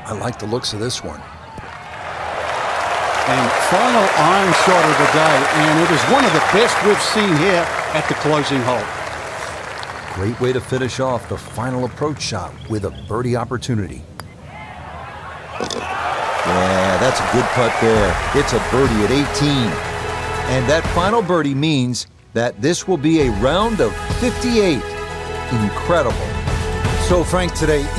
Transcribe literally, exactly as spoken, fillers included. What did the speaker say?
I like the looks of this one. And final iron shot of the day, and it is one of the best we've seen here at the closing hole. Great way to finish off the final approach shot with a birdie opportunity. Yeah, that's a good putt there. It's a birdie at eighteen. And that final birdie means that this will be a round of fifty-eight. Incredible. So, Frank, today